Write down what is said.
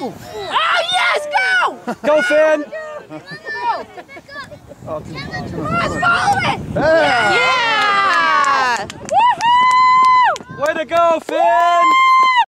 Oh, yes, go! Go, Finn! Go! Let's follow it! Yeah! Yeah! Woohoo! Way to go, Finn!